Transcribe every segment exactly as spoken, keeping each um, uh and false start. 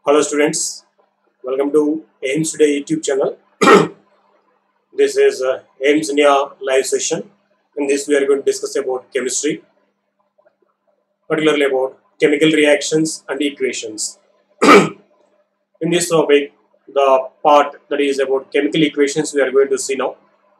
Hello students, welcome to AIMS Today YouTube channel. This is uh, AIMS India live session. In this we are going to discuss about chemistry, particularly about chemical reactions and equations. In this topic, the part that is about chemical equations we are going to see now.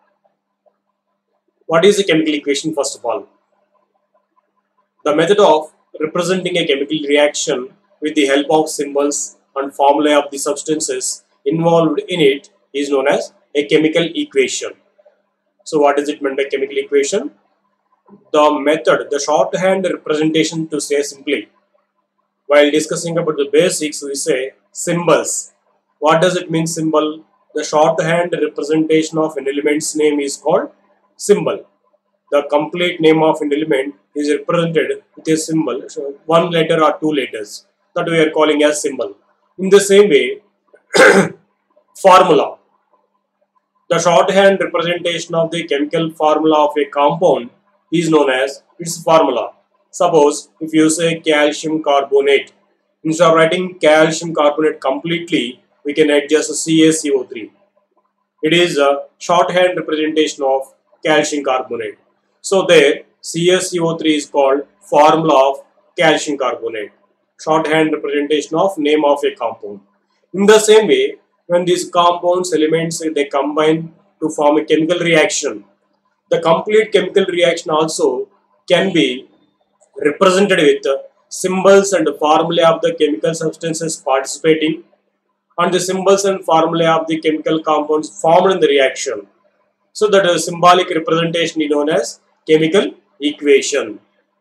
What is a chemical equation first of all? The method of representing a chemical reaction with the help of symbols and formulae of the substances involved in it is known as a chemical equation. So what is it meant by chemical equation? The method, the shorthand representation, to say simply. While discussing about the basics, we say symbols. What does it mean symbol? The shorthand representation of an element's name is called symbol. The complete name of an element is represented with a symbol, so one letter or two letters, that we are calling as symbol. In the same way, formula. The shorthand representation of the chemical formula of a compound is known as its formula. Suppose if you say calcium carbonate, instead of writing calcium carbonate completely, we can add just C a C O three. It is a shorthand representation of calcium carbonate. So there C a C O three is called formula of calcium carbonate, shorthand representation of name of a compound. In the same way, when these compounds elements they combine to form a chemical reaction, the complete chemical reaction also can be represented with symbols and formulae of the chemical substances participating and the symbols and formulae of the chemical compounds formed in the reaction. So that a symbolic representation is known as chemical equation.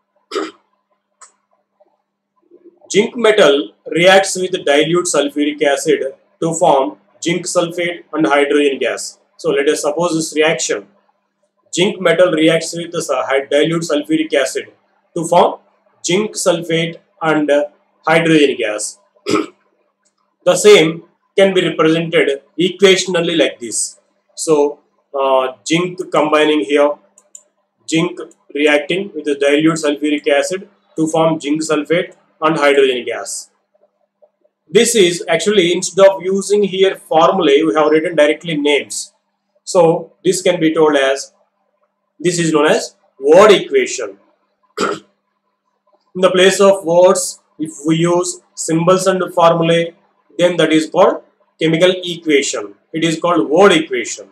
Zinc metal reacts with dilute sulfuric acid to form zinc sulfate and hydrogen gas. So let us suppose this reaction. Zinc metal reacts with dilute sulfuric acid to form zinc sulfate and hydrogen gas. The same can be represented equationally like this. So uh, zinc combining here, zinc reacting with the dilute sulfuric acid to form zinc sulfate and hydrogen gas. This is actually, instead of using here formulae, we have written directly names. So this can be told as, this is known as word equation. In the place of words, if we use symbols and formulae, then that is called chemical equation. It is called word equation.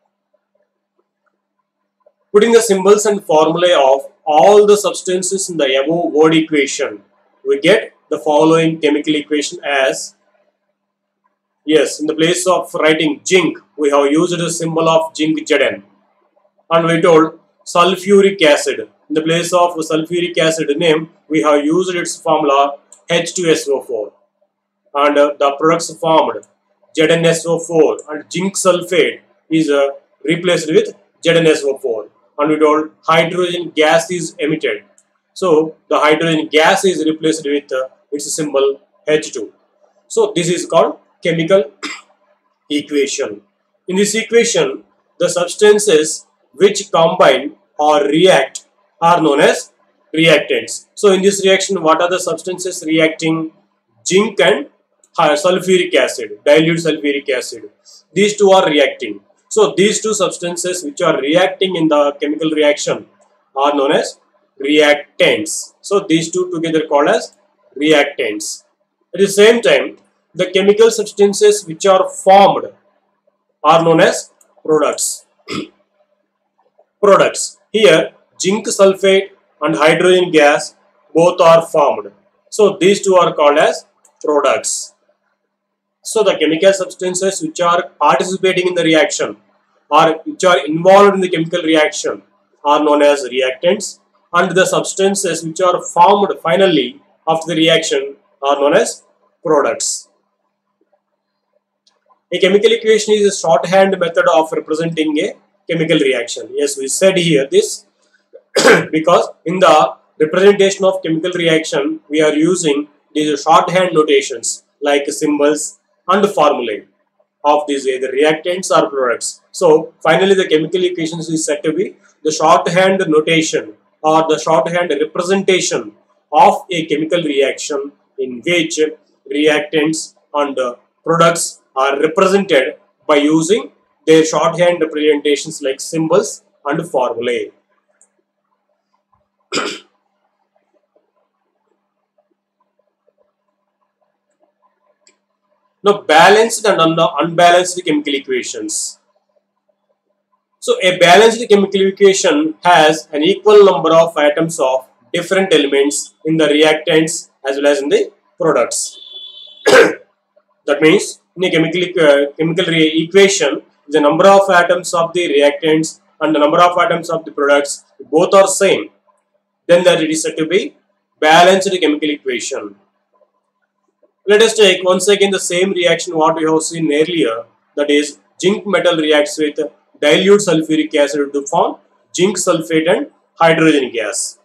Putting the symbols and formulae of all the substances in the above word equation, we get the following chemical equation as, yes, in the place of writing zinc, we have used the symbol of zinc Zn. And we told sulfuric acid. In the place of sulfuric acid name, we have used its formula H two S O four. And uh, the products formed Z n S O four and zinc sulfate is uh, replaced with Z n S O four. And we told hydrogen gas is emitted. So the hydrogen gas is replaced with uh, its symbol H two. So this is called chemical equation. In this equation, the substances which combine or react are known as reactants. So in this reaction, what are the substances reacting? Zinc and sulfuric acid, dilute sulfuric acid. These two are reacting. So these two substances which are reacting in the chemical reaction are known as reactants. So these two together called as reactants. At the same time, the chemical substances which are formed are known as products. Products. Here, zinc sulfate and hydrogen gas both are formed. So these two are called as products. So the chemical substances which are participating in the reaction or which are involved in the chemical reaction are known as reactants, and the substances which are formed finally after the reaction are known as products. A chemical equation is a shorthand method of representing a chemical reaction. Yes, we said here this because in the representation of chemical reaction we are using these shorthand notations like symbols and formulae of these either reactants or products. So finally the chemical equations is said to be the shorthand notation or the shorthand representation of a chemical reaction in which reactants and uh, products are represented by using their shorthand representations like symbols and formulae. Now, balanced and un unbalanced chemical equations. So, a balanced chemical equation has an equal number of atoms of different elements in the reactants as well as in the products. That means, in a chemical, uh, chemical equation, the number of atoms of the reactants and the number of atoms of the products both are same. Then that it is said to be balanced chemical equation. Let us take once again the same reaction what we have seen earlier, that is zinc metal reacts with dilute sulfuric acid to form zinc sulfate and hydrogen gas.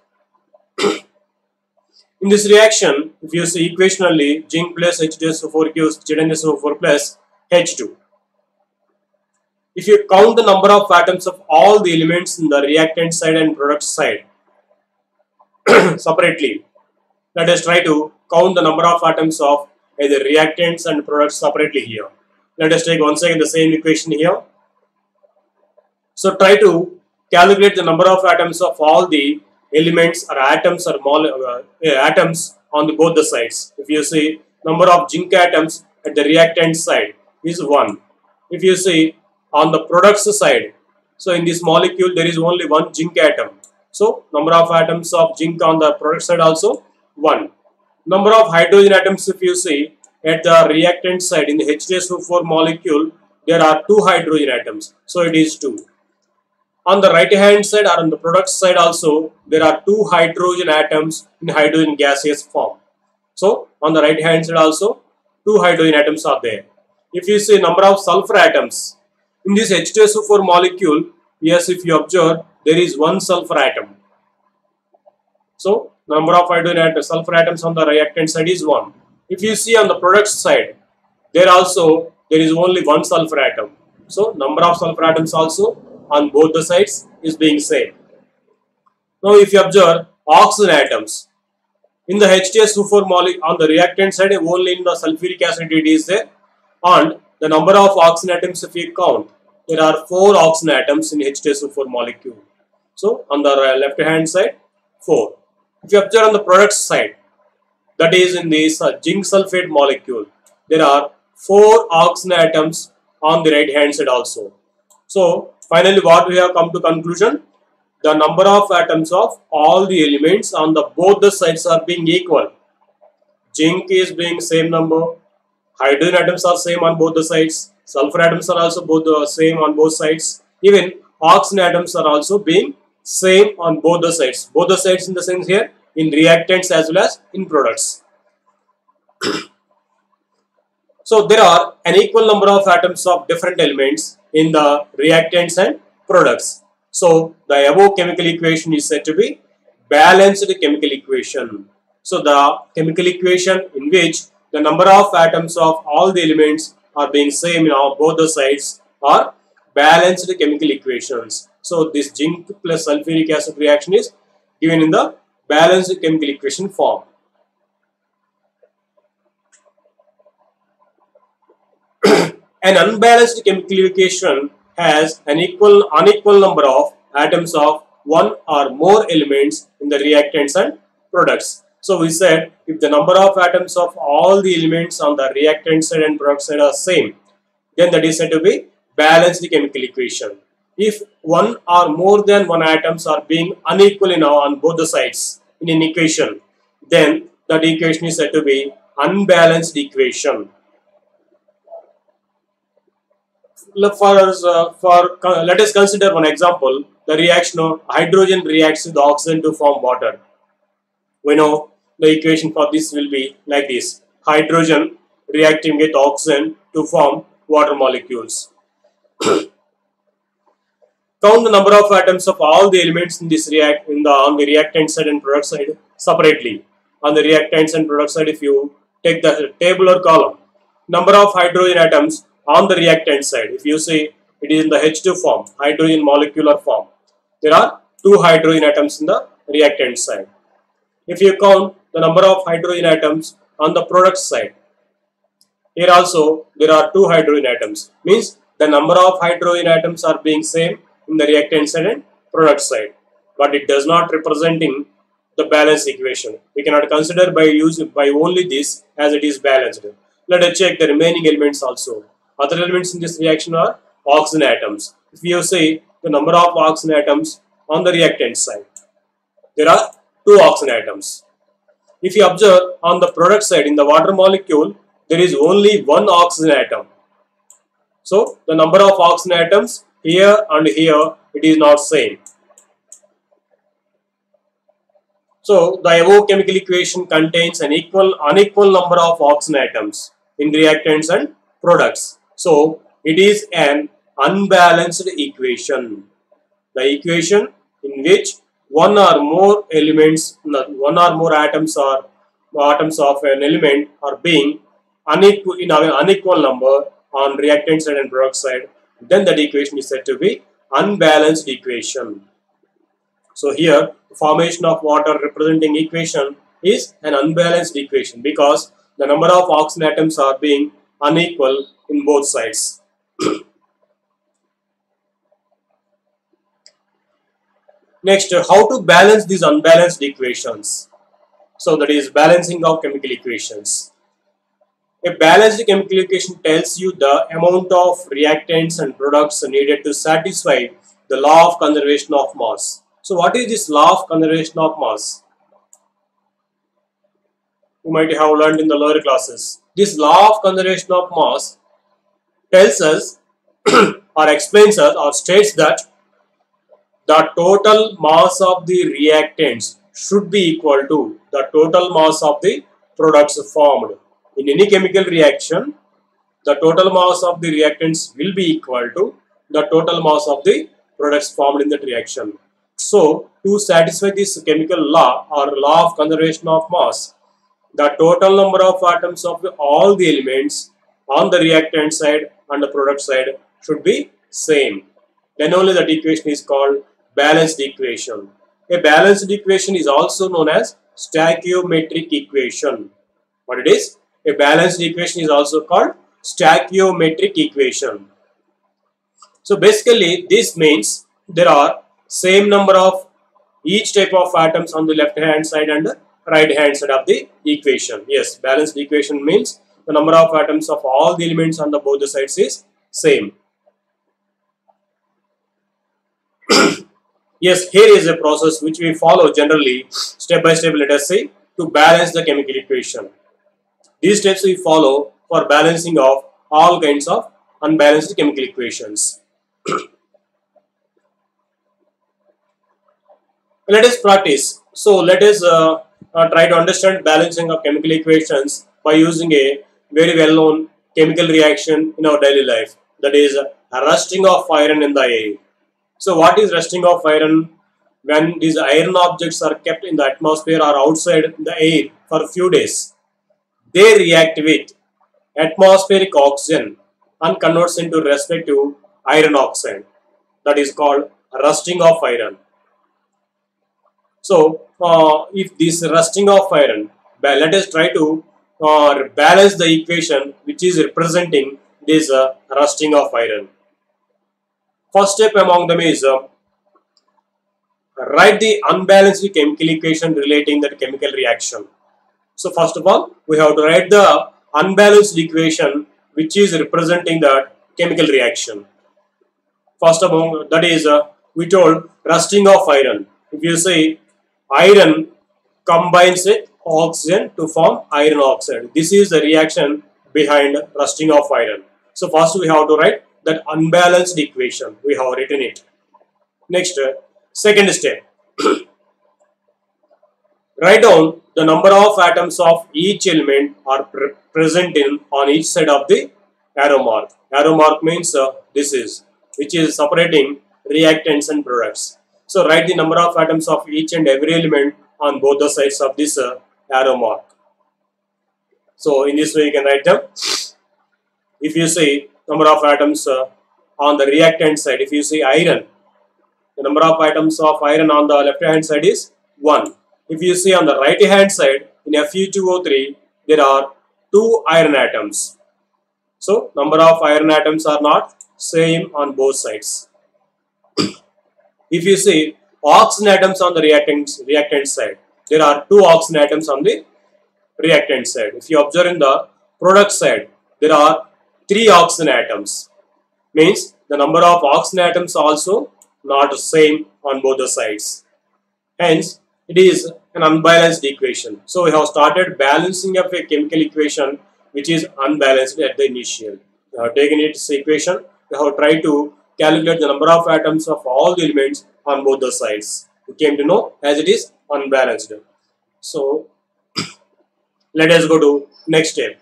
In this reaction, if you see equationally, zinc plus H two S O four gives Z n S O four plus H two. If you count the number of atoms of all the elements in the reactant side and product side separately, let us try to count the number of atoms of either reactants and products separately here. Let us take once again the same equation here. So try to calculate the number of atoms of all the elements or atoms or uh, atoms on the both the sides. If you see number of zinc atoms at the reactant side is one. If you see on the products side, so in this molecule there is only one zinc atom. So number of atoms of zinc on the product side also one. Number of hydrogen atoms, if you see at the reactant side in the H two S O four molecule, there are two hydrogen atoms. So it is two. On the right hand side or on the product side also, there are two hydrogen atoms in hydrogen gaseous form. So on the right hand side also, two hydrogen atoms are there. If you see number of sulfur atoms in this H two S O four molecule, yes, if you observe, there is one sulfur atom. So number of hydrogen atoms, sulfur atoms on the reactant side is one. If you see on the product side, there also there is only one sulfur atom. So number of sulfur atoms also on both the sides is being same. Now if you observe oxygen atoms in the H two S O four molecule on the reactant side, only in the sulfuric acid it is there, and the number of oxygen atoms, if you count, there are four oxygen atoms in H two S O four molecule. So on the left hand side, four. If you observe on the product side, that is in this uh, zinc sulfate molecule, there are four oxygen atoms on the right hand side also. So finally what we have come to conclusion, the number of atoms of all the elements on the both the sides are being equal. Zinc is being same number, hydrogen atoms are same on both the sides, sulfur atoms are also both the same on both sides, even oxygen atoms are also being same on both the sides. Both the sides in the sense here in reactants as well as in products. So there are an equal number of atoms of different elements in the reactants and products. So the above chemical equation is said to be balanced chemical equation. So the chemical equation in which the number of atoms of all the elements are being same in all, both the sides are balanced chemical equations. So this zinc plus sulfuric acid reaction is given in the balanced chemical equation form. An unbalanced chemical equation has an equal unequal number of atoms of one or more elements in the reactants and products. So we said if the number of atoms of all the elements on the reactant side and product side are same, then that is said to be balanced chemical equation. If one or more than one atoms are being unequal in on both the sides in an equation, then that equation is said to be unbalanced equation. For, uh, for uh, let us consider one example. The reaction of hydrogen reacts with oxygen to form water. We know the equation for this will be like this: hydrogen reacting with oxygen to form water molecules. Count the number of atoms of all the elements in this react in the on the reactant side and product side separately. On the reactants and product side, if you take the tabular column, number of hydrogen atoms on the reactant side, if you see it is in the H two form, hydrogen molecular form, there are two hydrogen atoms in the reactant side. If you count the number of hydrogen atoms on the product side, Here also there are two hydrogen atoms. Means the number of hydrogen atoms are being same in the reactant side and product side, but it does not representing the balance equation. We cannot consider by use by only this as it is balanced. Let us check the remaining elements also. Other elements in this reaction are oxygen atoms. If you say the number of oxygen atoms on the reactant side, there are two oxygen atoms. If you observe on the product side in the water molecule, there is only one oxygen atom. So the number of oxygen atoms here and here, it is not same. So the above chemical equation contains an equal unequal number of oxygen atoms in reactants and products. So it is an unbalanced equation. The equation in which one or more elements, one or more atoms or atoms of an element are being unequal in an unequal number on reactant side and product side, then that equation is said to be unbalanced equation. So here, formation of water representing equation is an unbalanced equation because the number of oxygen atoms are being unequal in both sides. Next, how to balance these unbalanced equations? So that is balancing of chemical equations. A balanced chemical equation tells you the amount of reactants and products needed to satisfy the law of conservation of mass. So what is this law of conservation of mass? You might have learned in the lower classes. This law of conservation of mass tells us or explains us or states that the total mass of the reactants should be equal to the total mass of the products formed. In any chemical reaction, the total mass of the reactants will be equal to the total mass of the products formed in that reaction. So, to satisfy this chemical law or law of conservation of mass, the total number of atoms of all the elements on the reactant side and the product side should be same. Then only that equation is called balanced equation. A balanced equation is also known as stoichiometric equation. What it is? A balanced equation is also called stoichiometric equation. So basically this means there are same number of each type of atoms on the left hand side and the right hand side of the equation. Yes, balanced equation means the number of atoms of all the elements on the both the sides is same. Yes, here is a process which we follow generally step by step, let us say, to balance the chemical equation. These steps we follow for balancing of all kinds of unbalanced chemical equations. Let us practice. So let us uh, uh, try to understand balancing of chemical equations by using a very well known chemical reaction in our daily life, that is uh, rusting of iron in the air. So what is rusting of iron? When these iron objects are kept in the atmosphere or outside the air for a few days, they react with atmospheric oxygen and converts into respective iron oxide. That is called rusting of iron. So uh, if this rusting of iron, let us try to uh, balance the equation which is representing this uh, rusting of iron. First step among them is uh, write the unbalanced chemical equation relating that chemical reaction. So first of all, we have to write the unbalanced equation which is representing that chemical reaction. First among that is uh, we told rusting of iron. If you say iron combines with oxygen to form iron oxide, this is the reaction behind rusting of iron. So first we have to write that unbalanced equation. We have written it. Next, uh, second step. Write down the number of atoms of each element are pre present in on each side of the arrow mark. Arrow mark means uh, this is which is separating reactants and products. So write the number of atoms of each and every element on both the sides of this uh, arrow mark. So in this way you can write them. If you say number of atoms uh, on the reactant side, if you say iron, the number of atoms of iron on the left hand side is one. If you see on the right hand side in F e two O three, there are two iron atoms. So number of iron atoms are not same on both sides. If you see oxygen atoms on the reactant reactant side, there are two oxygen atoms on the reactant side. If you observe in the product side, there are three oxygen atoms. Means the number of oxygen atoms also not the same on both the sides. Hence, it is an unbalanced equation. So we have started balancing of a chemical equation which is unbalanced at the initial. We have taken its equation. We have tried to calculate the number of atoms of all the elements on both the sides. We came to know as it is unbalanced. So let us go to next step.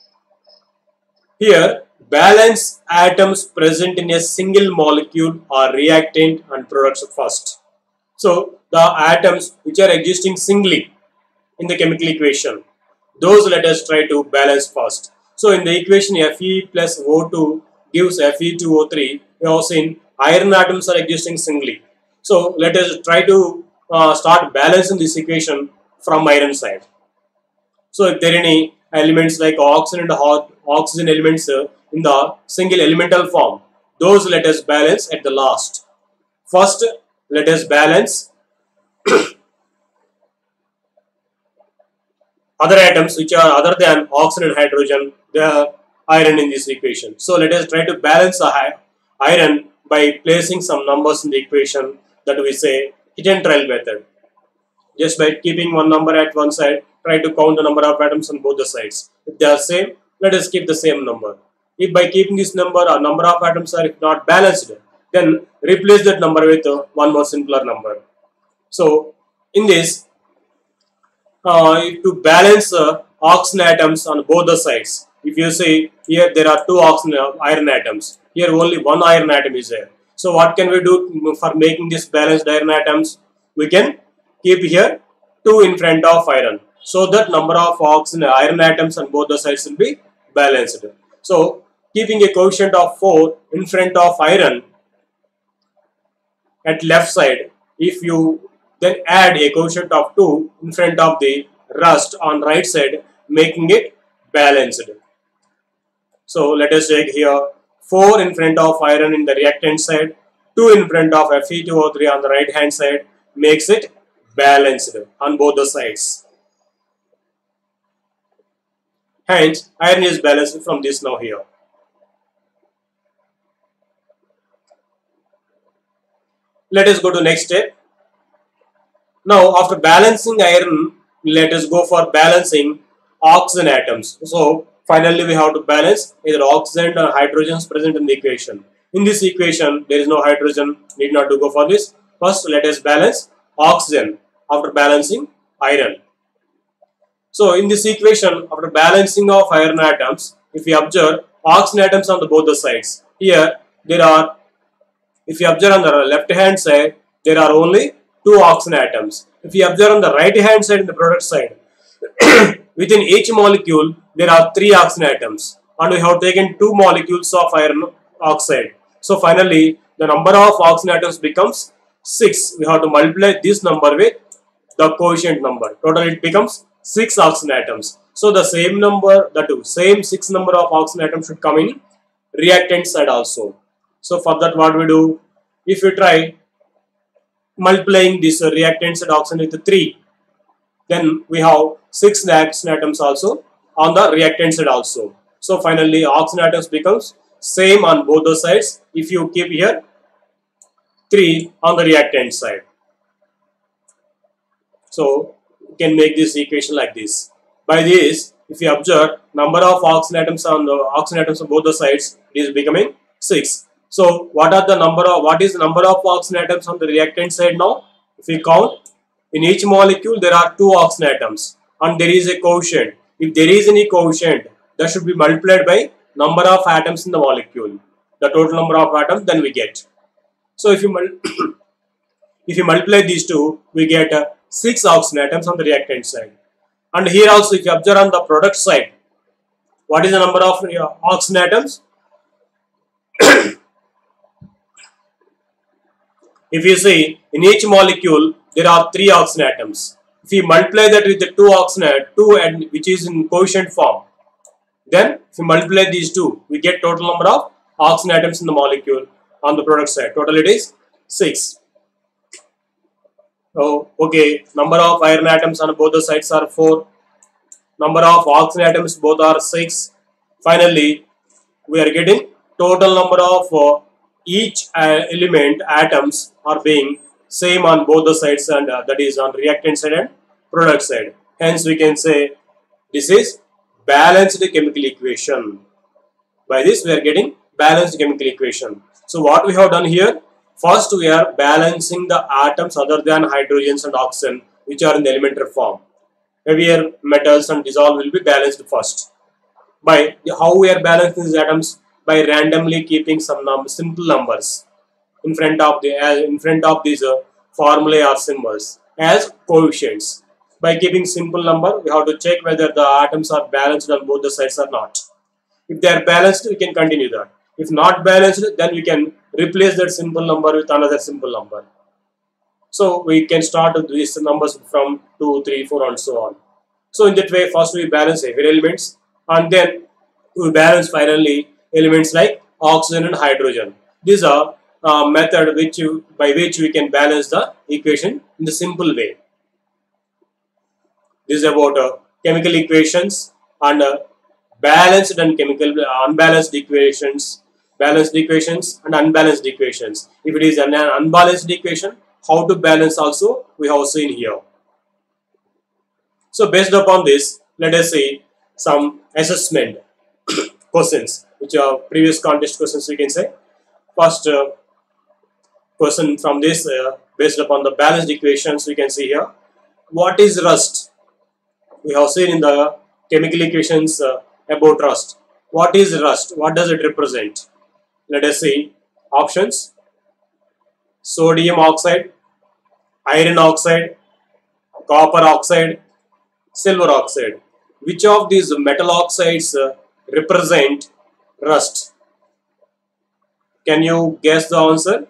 Here, balance atoms present in a single molecule are reactant and products first. So the atoms which are existing singly in the chemical equation, those let us try to balance first. So in the equation Fe plus O two gives Fe two O three, we have seen iron atoms are existing singly. So let us try to uh, start balancing this equation from iron side. So if there are any elements like oxygen and hot oxygen elements uh, in the single elemental form, those let us balance at the last. First, let us balance other atoms which are other than oxygen and hydrogen, the iron in this equation. So let us try to balance the iron by placing some numbers in the equation that we say hit and trial method. Just by keeping one number at one side, try to count the number of atoms on both the sides. If they are same, let us keep the same number. If by keeping this number, a number of atoms are not balanced, then replace that number with uh, one more simpler number. So in this, uh, to balance uh, oxygen atoms on both the sides, if you see here there are two oxygen uh, iron atoms, here only one iron atom is there. So what can we do for making this balanced iron atoms? We can keep here two in front of iron, so that number of oxygen iron atoms on both the sides will be balanced. So keeping a coefficient of four in front of iron at left side, if you then add a coefficient of two in front of the rust on right side, making it balanced. So let us take here four in front of iron in the reactant side, two in front of Fe two O three on the right hand side, makes it balanced on both the sides. Hence, iron is balanced from this now here. Let us go to next step. Now, after balancing iron, let us go for balancing oxygen atoms. So, finally we have to balance either oxygen or hydrogens present in the equation. In this equation, there is no hydrogen, need not to go for this. First, let us balance oxygen after balancing iron. So, in this equation, after balancing of iron atoms, if we observe oxygen atoms on the both the sides, here there are, if you observe on the left hand side, there are only two oxygen atoms. If you observe on the right hand side in the product side, within each molecule there are three oxygen atoms, and we have taken two molecules of iron oxide. So finally the number of oxygen atoms becomes six. We have to multiply this number with the coefficient number. Total it becomes six oxygen atoms. So the same number, the two same six number of oxygen atoms should come in reactant side also. So for that what we do, if we try multiplying this uh, reactant side oxygen with three, then we have six oxygen atoms also on the reactant side also. So finally oxygen atoms becomes same on both the sides if you keep here three on the reactant side. So you can make this equation like this. By this, if you observe number of oxygen atoms on the oxygen atoms on both the sides, it is becoming six. So what are the number of what is the number of oxygen atoms on the reactant side now? If we count, in each molecule there are two oxygen atoms and there is a coefficient. If there is any coefficient, that should be multiplied by number of atoms in the molecule. The total number of atoms then we get. So if you if you multiply these two, we get uh, six oxygen atoms on the reactant side. And here also if you observe on the product side, what is the number of uh, oxygen atoms? If you see, in each molecule there are three oxygen atoms. If you multiply that with the two oxygen, two and which is in coefficient form, Then if we multiply these two, we get total number of oxygen atoms in the molecule on the product side. Total it is six. Oh, okay. Number of iron atoms on both the sides are four. Number of oxygen atoms both are six. Finally, we are getting total number of uh, each uh, element atoms are being same on both the sides, and uh, that is on reactant side and product side. Hence, we can say this is balanced chemical equation. By this, we are getting balanced chemical equation. So, what we have done here, first we are balancing the atoms other than hydrogens and oxygen which are in the elementary form. Heavier metals and dissolve will be balanced first. By how we are balancing these atoms? By randomly keeping some num simple numbers in front of the uh, in front of these uh, formulae or symbols as coefficients. By keeping simple number, we have to check whether the atoms are balanced on both the sides or not. If they are balanced, we can continue that. If not balanced, then we can replace that simple number with another simple number. So we can start with these numbers from two, three, four and so on. So in that way, first we balance heavier elements and then we balance finally elements like oxygen and hydrogen. These are a method which you, by which we can balance the equation in the simple way. This is about uh, chemical equations and uh, balanced and chemical uh, unbalanced equations, balanced equations and unbalanced equations. If it is an unbalanced equation, how to balance also we have seen here. So based upon this, let us see some assessment questions, which are previous contest questions we can say. First uh, question from this, uh, based upon the balanced equations, we can see here. What is rust? We have seen in the chemical equations uh, about rust. What is rust? What does it represent? Let us see options. Sodium oxide, iron oxide, copper oxide, silver oxide. Which of these metal oxides uh, represent rust? Can you guess the answer?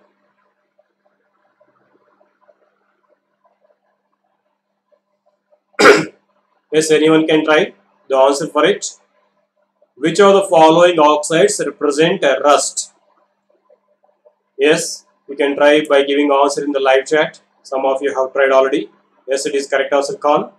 Yes, anyone can try the answer for it. Which of the following oxides represent a rust? Yes, you can try by giving answer in the live chat. Some of you have tried already. Yes, it is correct answer, Khan.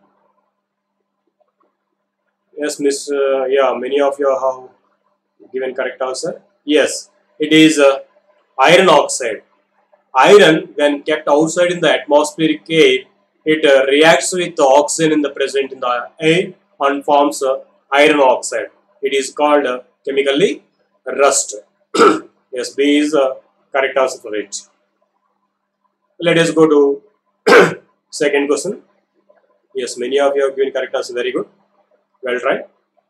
Yes, Miss. Uh, yeah, many of you have given correct answer. Yes, it is uh, iron oxide. Iron, when kept outside in the atmospheric air, it uh, reacts with the oxygen in the present in the air and forms uh, iron oxide. It is called uh, chemically rust. Yes, B is uh, correct answer for it. Let us go to second question. Yes, many of you have given correct answer. Very good. Well tried.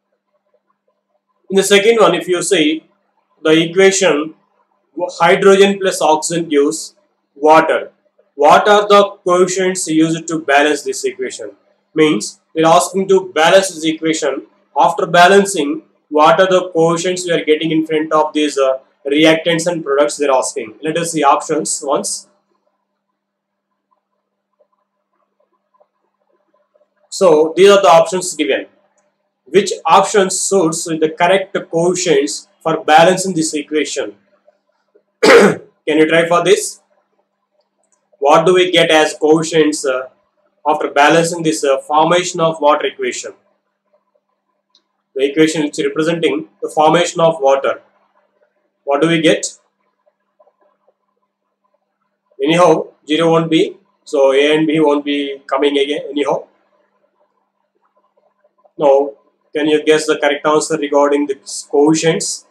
In the second one, if you see the equation hydrogen plus oxygen gives water. What are the coefficients used to balance this equation? Means they are asking to balance this equation. After balancing, what are the coefficients we are getting in front of these uh, reactants and products they are asking. Let us see options once. So these are the options given. Which option suits the correct coefficients for balancing this equation? Can you try for this? What do we get as coefficients uh, after balancing this uh, formation of water equation? The equation which is representing the formation of water. What do we get? Anyhow, zero won't be. So A and B won't be coming again anyhow. Now, can you guess the correct answer regarding the coefficients?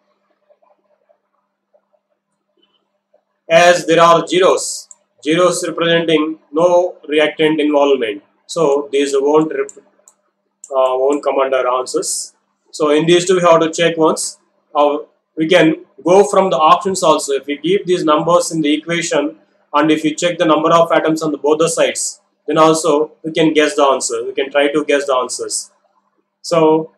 As there are zeros. Zeros representing no reactant involvement. So these won't uh, won't come under answers. So in these two we have to check once. Uh, we can go from the options also. If we give these numbers in the equation and if you check the number of atoms on the both the sides, then also we can guess the answer. We can try to guess the answers. So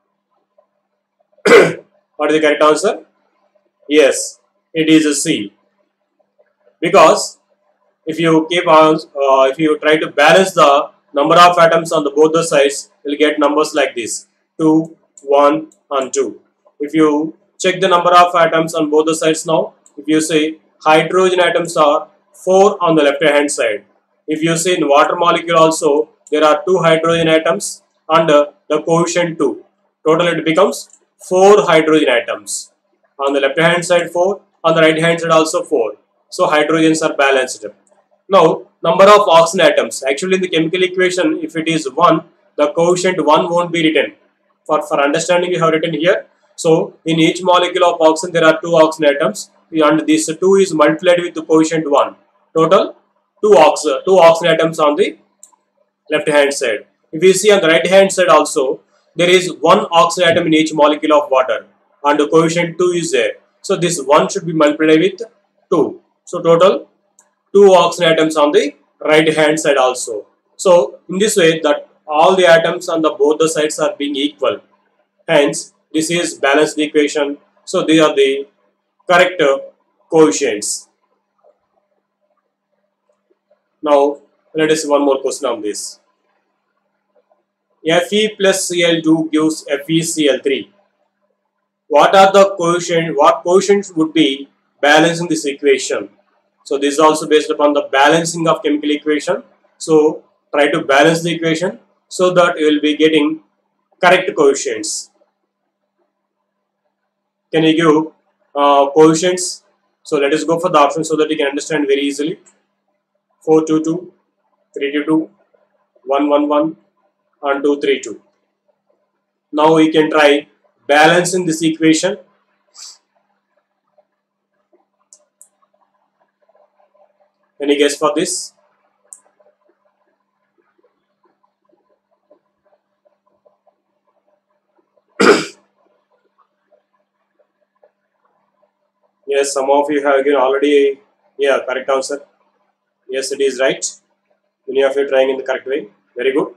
what is the correct answer? Yes, it is a C. Because if you keep on, uh, if you try to balance the number of atoms on the both the sides, you'll get numbers like this: two, one, and two. If you check the number of atoms on both the sides now, if you say hydrogen atoms are four on the left hand side. If you see in water molecule also, there are two hydrogen atoms and uh, the coefficient two. Total it becomes four hydrogen atoms. On the left hand side four, on the right hand side also four. So hydrogens are balanced. Now number of oxygen atoms. Actually in the chemical equation, if it is one, the coefficient one won't be written. For, for understanding we have written here. So in each molecule of oxygen there are two oxygen atoms and this two is multiplied with the coefficient one. Total two oxygen, two oxygen atoms on the left hand side. If you see on the right hand side also, there is one oxygen atom in each molecule of water and the coefficient two is there. So this one should be multiplied with two. So total two oxygen atoms on the right hand side also. So in this way that all the atoms on the both the sides are being equal. Hence this is balanced equation. So these are the correct uh, coefficients. Now let us see one more question on this. Fe plus C L two gives FeCl3. What are the coefficient? What coefficients would be balancing this equation? So this is also based upon the balancing of chemical equation. So try to balance the equation so that you will be getting correct coefficients. Can you give uh, coefficients? So let us go for the option so that you can understand very easily. four two two, three two two, one one one and two three two. Now we can try balancing this equation. Any guess for this? Yes, some of you have given already. Yeah, correct answer. Yes, it is right. Many of you are trying in the correct way. Very good.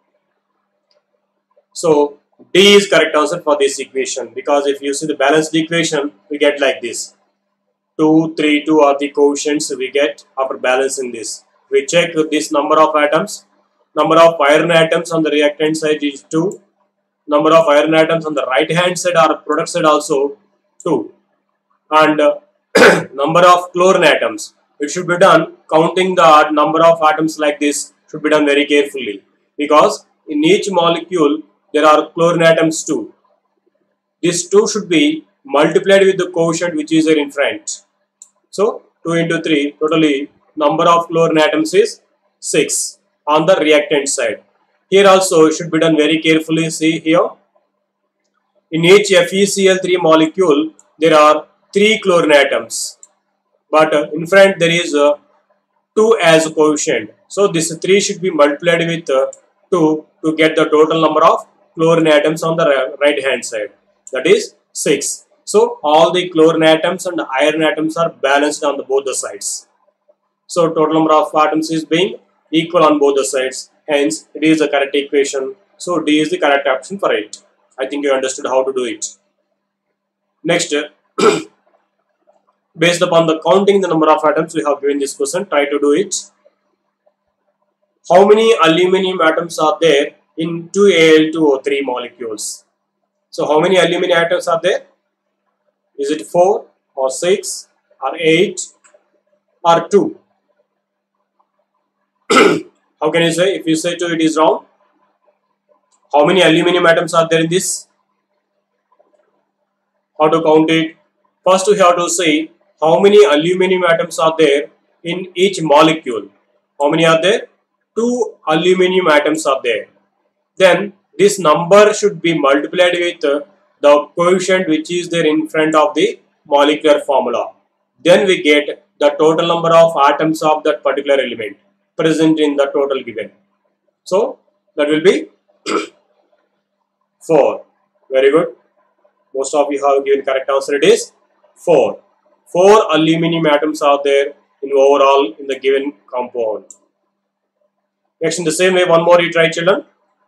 So D is correct answer for this equation, because if you see the balanced equation, we get like this. two, three, two are the coefficients we get after balancing this. We check this number of atoms. Number of iron atoms on the reactant side is two. Number of iron atoms on the right hand side or product side also two. And uh, number of chlorine atoms. It should be done counting the number of atoms like this should be done very carefully, because in each molecule there are chlorine atoms too. This two should be multiplied with the coefficient which is there in front. So two into three, totally number of chlorine atoms is six on the reactant side. Here also it should be done very carefully. See here, in each FeCl three molecule there are three chlorine atoms, but uh, in front there is uh, two as a coefficient. So this three should be multiplied with uh, two to get the total number of chlorine atoms on the right hand side, that is six. So all the chlorine atoms and iron atoms are balanced on the both the sides. So total number of atoms is being equal on both the sides. Hence it is the correct equation. So D is the correct option for it. I think you understood how to do it. Next, based upon the counting the number of atoms, we have given this question. Try to do it. How many aluminum atoms are there in two A L two O three molecules? So how many aluminum atoms are there? Is it four or six or eight or two? How can you say? If you say two, it is wrong. How many aluminum atoms are there in this? How to count it? First we have to say how many aluminum atoms are there in each molecule. How many are there? Two aluminum atoms are there. Then this number should be multiplied with uh, the coefficient which is there in front of the molecular formula. Then we get the total number of atoms of that particular element present in the total given. So that will be four. Very good. Most of you have given correct answer. It is four. Four aluminum atoms are there in overall in the given compound. Next, in the same way, one more you try, children.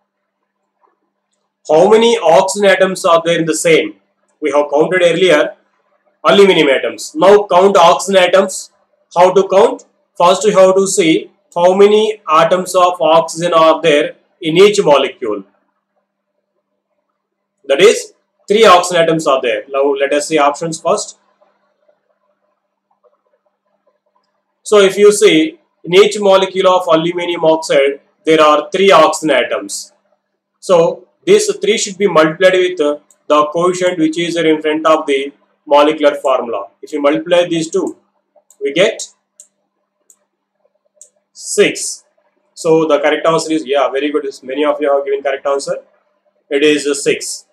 How many oxygen atoms are there in the same? We have counted earlier aluminum atoms. Now count oxygen atoms. How to count? First we have to see how many atoms of oxygen are there in each molecule. That is, three oxygen atoms are there. Now let us see options first. So if you see, in each molecule of aluminium oxide, there are three oxygen atoms. So these three should be multiplied with the coefficient which is in front of the molecular formula. If you multiply these two, we get six. So the correct answer is, yeah, very good. Many of you have given correct answer. It is six.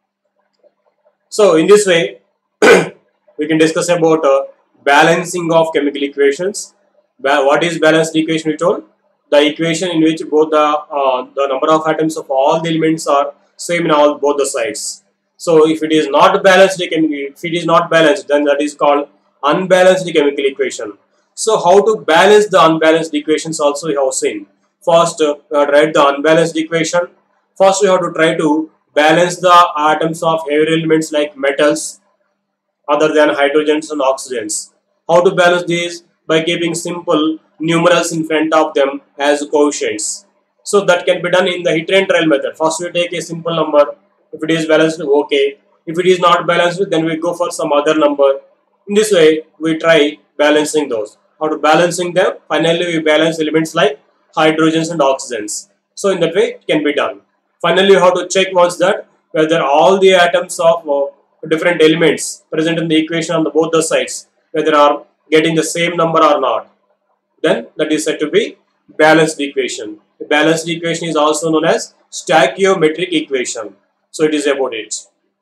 So in this way, we can discuss about uh, balancing of chemical equations. Ba what is balanced equation? We told the equation in which both the uh, the number of atoms of all the elements are same in all both the sides. So if it is not balanced, if it is not balanced, then that is called unbalanced chemical equation. So how to balance the unbalanced equations also we have seen. First, uh, we have to write the unbalanced equation. First, we have to try to balance the atoms of heavier elements like metals other than hydrogens and oxygens. How to balance these? By keeping simple numerals in front of them as coefficients. So that can be done in the hit and trial method. First we take a simple number. If it is balanced, okay. If it is not balanced, then we go for some other number. In this way, we try balancing those. How to balancing them? Finally, we balance elements like hydrogens and oxygens. So in that way, it can be done. Finally, you have to check once that whether all the atoms of uh, different elements present in the equation on the both the sides, whether are getting the same number or not. Then that is said to be balanced equation. The balanced equation is also known as stoichiometric equation. So it is about it.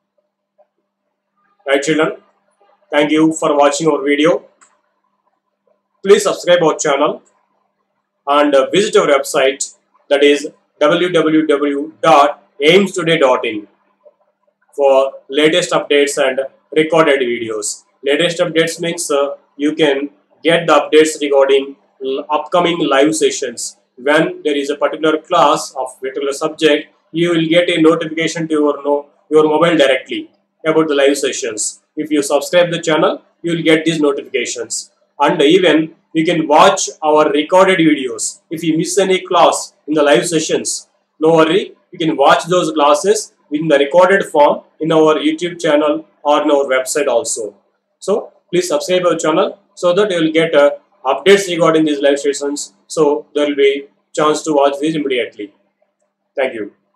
Right, children? Thank you for watching our video. Please subscribe our channel and uh, visit our website, that is w w w dot aims today dot in, for latest updates and recorded videos. Latest updates means uh, you can get the updates regarding upcoming live sessions. When there is a particular class of particular subject, you will get a notification to your, no, your mobile directly about the live sessions. If you subscribe the channel, you will get these notifications. And even you can watch our recorded videos. If you miss any class in the live sessions, no worry, you can watch those classes in the recorded form in our YouTube channel or in our website also. So please subscribe our channel so that you will get uh, updates regarding these live sessions. So there will be chance to watch these immediately. Thank you.